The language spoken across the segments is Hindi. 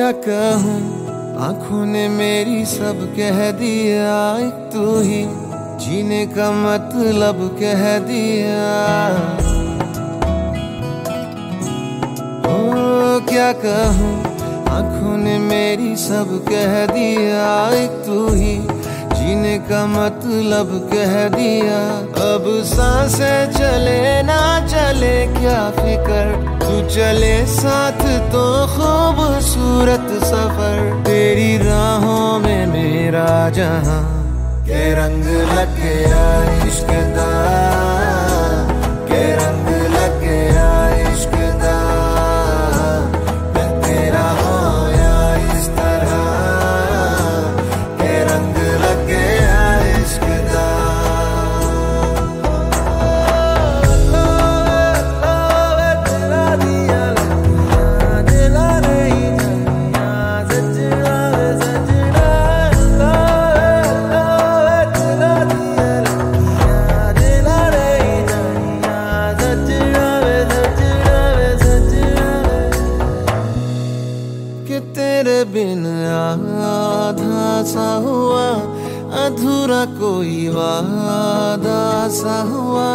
क्या कहूँ, आंखों ने मेरी सब कह दिया, एक तू ही जीने का मतलब कह दिया। ओ क्या कहूँ, आंखों ने मेरी सब कह दिया, एक तू ही जीने का मतलब कह दिया। अब सांसें चले ना चले क्या फिकर, तू चले साथ तो खूबसूरत सफर। तेरी राहों में मेरा जहां के रंग लग गया इश्क दा, के रंग लग गया इश्क दा। मैं तेरा होया इस तरह, के रंग लग गया इश्क दा। तेरे बिन आधा सा हुआ, अधूरा कोई वादा सा हुआ।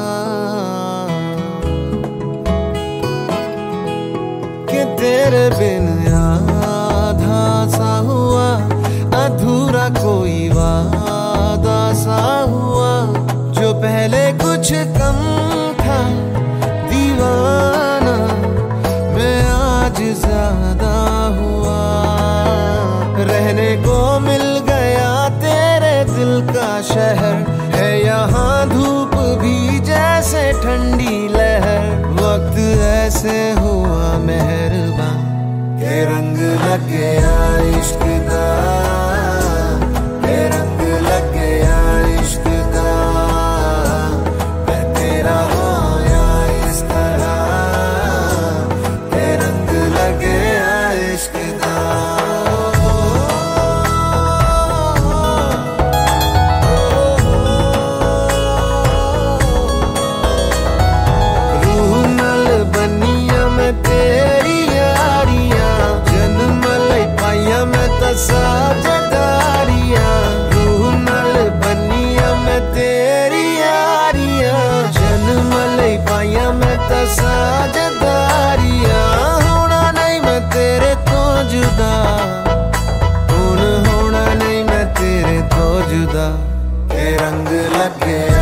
कि तेरे बिन आधा सा हुआ, अधूरा कोई वादा सा हुआ। जो पहले कुछ कम था दीवाना, मैं आज ज्यादा हुआ। रहने को मिल गया तेरे दिल का शहर, है यहाँ धूप भी जैसे ठंडी लहर। वक्त ऐसे हुआ मेहरबान, के रंग लग गया इश्क दा, के रंग लग गया इश्क दा। मैं तेरा होया इस तरह, के रंग लग गया इश्क दा। साझेदारियां रूह नाल बनिया मैं तेरी यारियां, जन्म लई पाइया मैं तां साझेदारियां। होना नहीं मैं तेरे तो जुदा, हुण होना नहीं मैं तेरे तो जुदा। के रंग लग गया